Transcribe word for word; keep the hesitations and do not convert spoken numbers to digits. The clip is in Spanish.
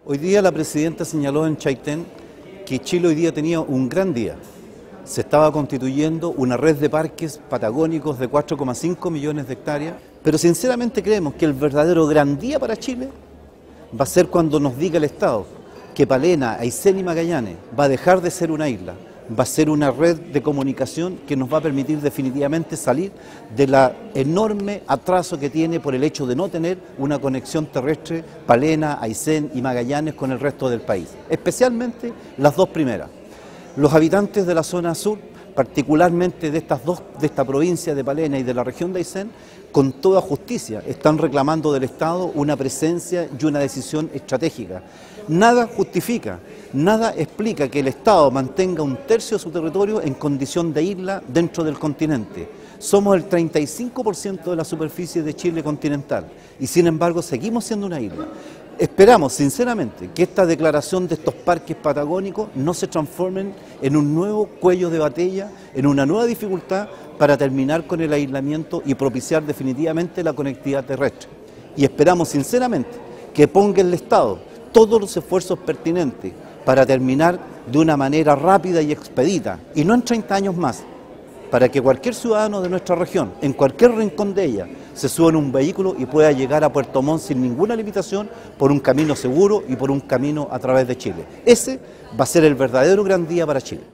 Hoy día la presidenta señaló en Chaitén que Chile hoy día tenía un gran día. Se estaba constituyendo una red de parques patagónicos de cuatro coma cinco millones de hectáreas, pero sinceramente creemos que el verdadero gran día para Chile va a ser cuando nos diga el Estado que Palena, Aysén y Magallanes va a dejar de ser una isla, va a ser una red de comunicación que nos va a permitir definitivamente salir del enorme atraso que tiene por el hecho de no tener una conexión terrestre Palena, Aysén y Magallanes con el resto del país, especialmente las dos primeras. Los habitantes de la zona sur, particularmente de estas dos, de esta provincia de Palena y de la región de Aysén, con toda justicia están reclamando del Estado una presencia y una decisión estratégica. Nada justifica, nada explica que el Estado mantenga un tercio de su territorio en condición de isla dentro del continente. Somos el treinta y cinco por ciento de la superficie de Chile continental y sin embargo seguimos siendo una isla. Esperamos sinceramente que esta declaración de estos parques patagónicos no se transformen en un nuevo cuello de botella, en una nueva dificultad para terminar con el aislamiento y propiciar definitivamente la conectividad terrestre. Y esperamos sinceramente que ponga el Estado todos los esfuerzos pertinentes para terminar de una manera rápida y expedita, y no en treinta años más, para que cualquier ciudadano de nuestra región, en cualquier rincón de ella, se suba en un vehículo y pueda llegar a Puerto Montt sin ninguna limitación por un camino seguro y por un camino a través de Chile. Ese va a ser el verdadero gran día para Chile.